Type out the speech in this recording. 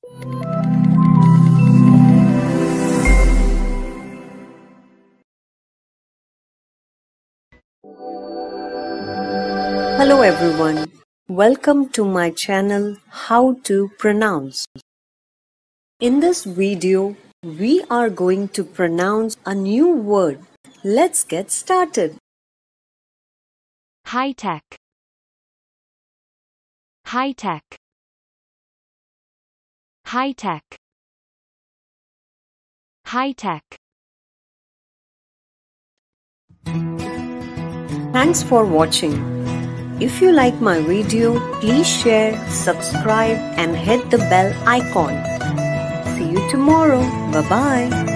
Hello everyone, welcome to my channel How to Pronounce. In this video, we are going to pronounce a new word. Let's get started. High-tech. High-tech. High-tech. High-tech. Thanks for watching. If you like my video, please share, subscribe and hit the bell icon. See you tomorrow. Bye-bye.